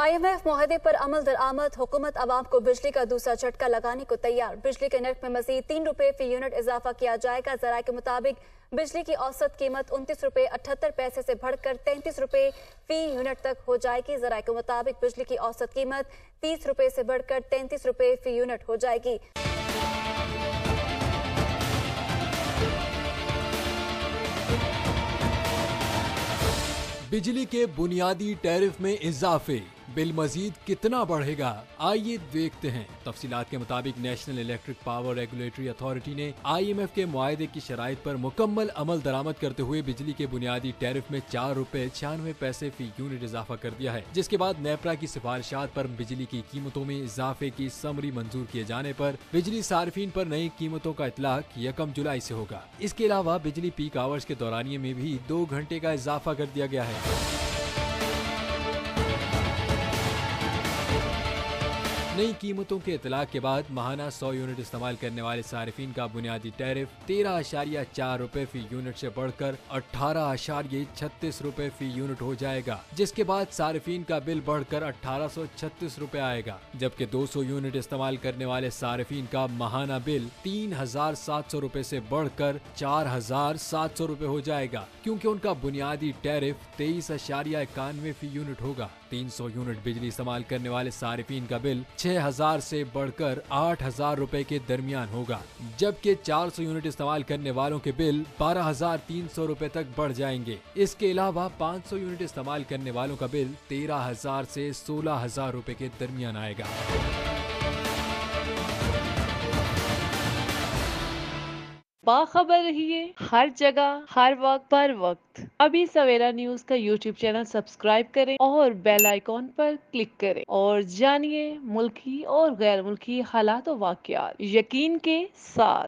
IMF मुआहदे पर अमल दरामद। हुकूमत अवाम को बिजली का दूसरा झटका लगाने को तैयार। बिजली के नर्ख में मजीद 3 रुपए फी यूनिट इजाफा किया जाएगा। जराये के मुताबिक बिजली की औसत कीमत 29 रुपए 78 पैसे से बढ़कर 33 रुपए फी यूनिट तक हो जाएगी। जराये के मुताबिक बिजली की औसत कीमत 30 रुपए से बढ़कर 33 रुपए फी यूनिट हो जाएगी। बिजली के बुनियादी टैरिफ में इजाफे, बिल मजीद कितना बढ़ेगा, आइए देखते हैं। तफसीलात के मुताबिक national electric power regulatory authority ने IMF के मुआहदे की शराइत पर मुकम्मल अमल दरामद करते हुए बिजली के बुनियादी टैरिफ में 4 रुपए 96 पैसे फी यूनिट इजाफा कर दिया है, जिसके बाद नेपरा की सिफारिशात पर बिजली की कीमतों में इजाफे की समरी मंजूर किए जाने पर बिजली सार्फिन पर नई कीमतों का इतलाक 1 जुलाई से होगा। इसके अलावा बिजली पीक आवर्स के दौरानिये में भी 2 घंटे का इजाफा कर दिया गया है। नई कीमतों के इतलाक के बाद माहाना 100 यूनिट इस्तेमाल करने वाले सारिफिन का बुनियादी टैरिफ 13.4 रुपए फी यूनिट से बढ़कर 18.36 रुपए फी यूनिट हो जाएगा, जिसके बाद सारिफिन का बिल बढ़कर 1836 रुपए आएगा, जबकि 200 यूनिट इस्तेमाल करने वाले सारिफिन का माहाना बिल 3700 रुपए से बढ़कर 4700 रुपए हो जाएगा, क्योंकि उनका बुनियादी टैरिफ 23.91 फी यूनिट होगा। 300 यूनिट बिजली इस्तेमाल करने वाले सारिफिन का बिल 6000 से बढ़कर 8000 रुपए के दरमियान होगा, जबकि 400 यूनिट इस्तेमाल करने वालों के बिल 12300 रुपए तक बढ़ जाएंगे। इसके अलावा 500 यूनिट इस्तेमाल करने वालों का बिल 13000 से 16000 रुपए के दरमियान आएगा। बाखबर रहिए हर जगह हर वक्त पर वक्त। अभी सवेरा न्यूज का YouTube चैनल सब्सक्राइब करें और बेल आइकॉन पर क्लिक करें और जानिए मुल्की और गैर मुल्की हालात और वाकयात यकीन के साथ।